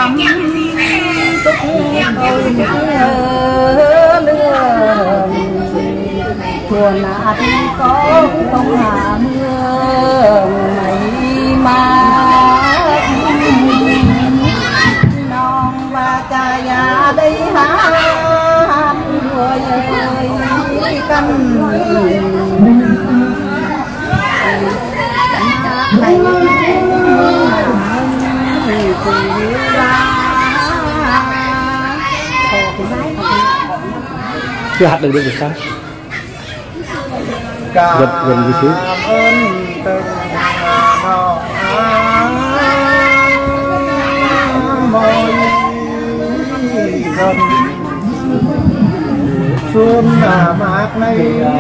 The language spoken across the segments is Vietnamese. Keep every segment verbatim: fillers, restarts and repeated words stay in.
làm túc tôi lừa chùa nát có không hạ mưa mây mà non và cha già đây hát người ơi căn này chưa hát được được sao gần gần như thế xuân là mát này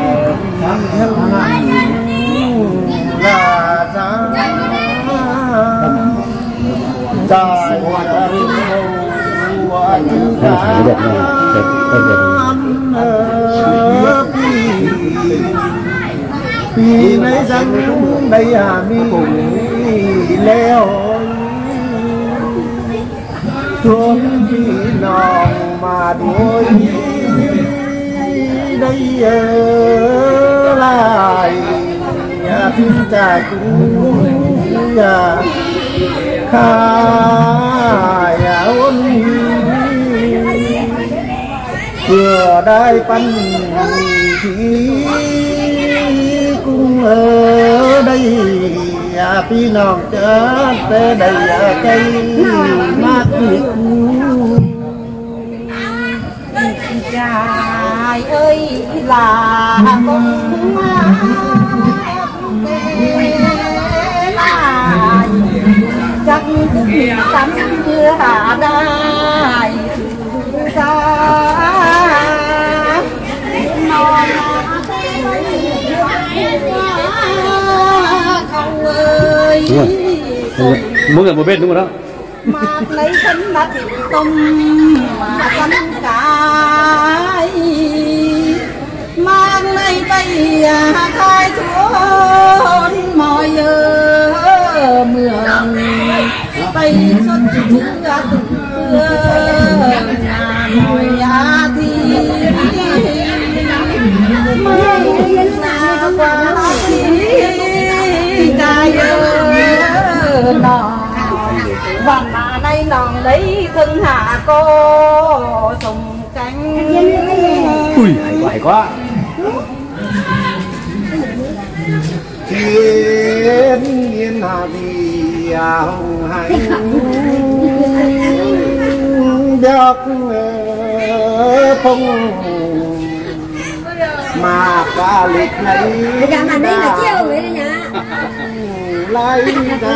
là giá trời vì lấy răng đây à mi leo thương vì lòng mà đuôi đây lại thiên trà cũng khai ôn vừa đây pan thì cũng ở đây pi nòng chết tới đây cây mát nhiệt trai ơi là con là chắc tắm như hạ đài ra non không ơi muốn ở một bên đúng rồi đó mà lấy thân là thịt tôm mà cắn cái mang lấy tay khai thốn mọi giờ mường tay xuất chữ từng nhà mọi giá thì mới là qua thì cái nọ và mà đây nòng lấy thân hạ cô sùng cánh ui hay quá thiên nhiên hà thì hồng hạnh được phong mà cả lịch lấy lấy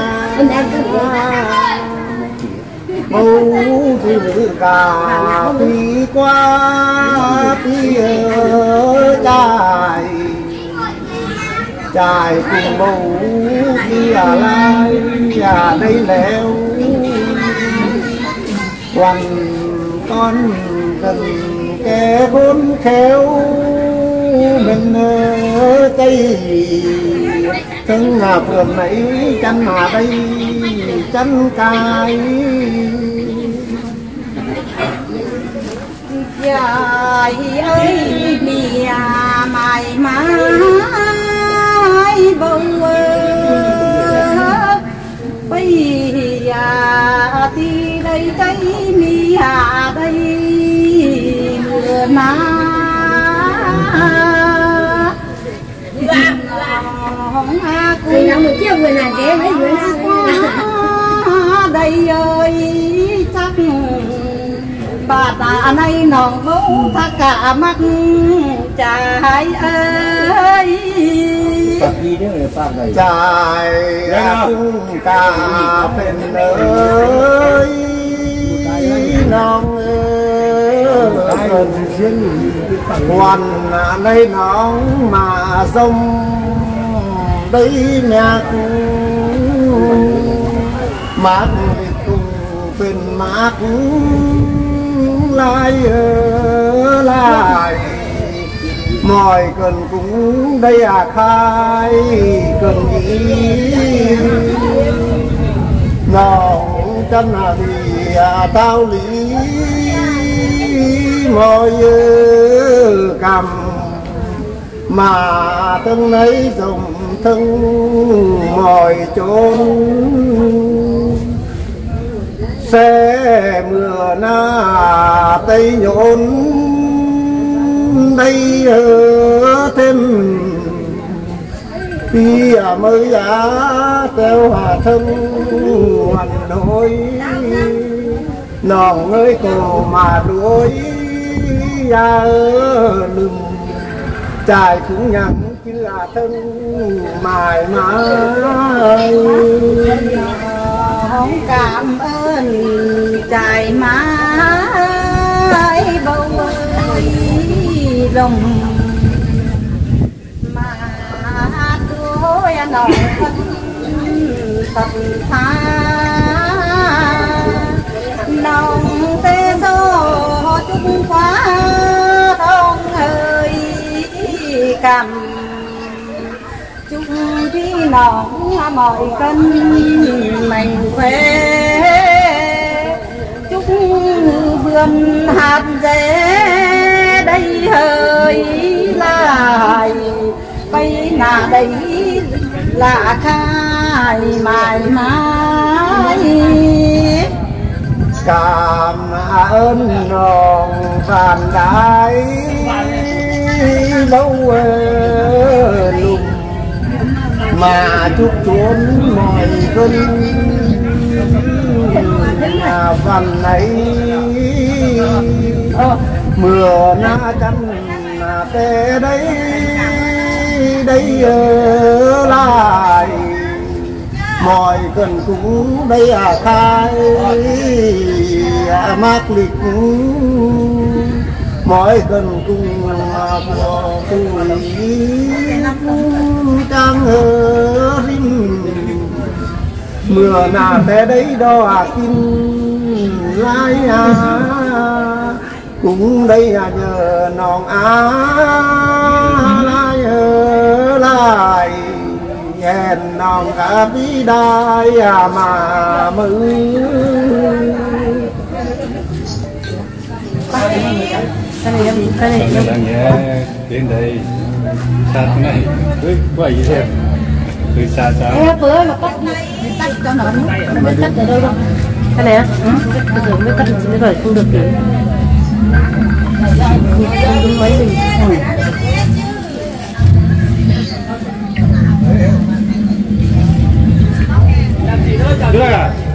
ra mâu chữ cả đi qua đi ở trải trải cùng mâu đi à lai à đây leo quằn con cần kẻ khốn khéo mình ở cây chân hà vườn này chân hà đây chân cài dài ơi mìa mày mãi bông bây giờ thì đây cháy mìa đây mưa má Người nào một chiếc người nào thế mấy người nào đây ơi chắc bà ta này nó bố thắt cả mắt trai ơi trai cũng cả bên ơi nong ơi hoàn đây nóng mà sông đây nhạc mát cùng bên mát lại ở lại mọi cần cũng đây à khai cần gì nó chân là vì tao lý mọi cầm mà thân ấy dùng thân mọi chốn xe mưa na tây nhốn đây ở thêm khi mới giá theo hòa thân hoàn đối nòng ơi cổ mà đuối ra lưng trải cũng nhắn chỉ là thân mãi mãi không cảm ơn trải mãi bầu ơi lòng mà đôi nòng thân thật tha nòng tê gió chút quá thông hơi cầm chúc đi nòng mọi cân mình khỏe chúc vườn hạt dẻ đây hơi lại bay là đây là khai mãi mãi cảm ơn nòng phàn đái lâu lùng mà chúc chuốn mọi cơn phần này mưa na chân tê đấy đây ở lại mọi cần cũng đây à khai mát lịch mọi cần cùng của tuổi trang hơ rim mưa nào té đấy đó à kim lai à cũng đây à nhờ nòng á lai ở lại hẹn nòng cả bí đai à mà mừng cái này đang nghe đến đây sát này cứ quay gì thế cứ xa xa em bữa mà cắt cắt cho nó mới cắt ở đâu đâu cái này á bây giờ mới cắt mới rồi không được kỹ đúng mấy mình được à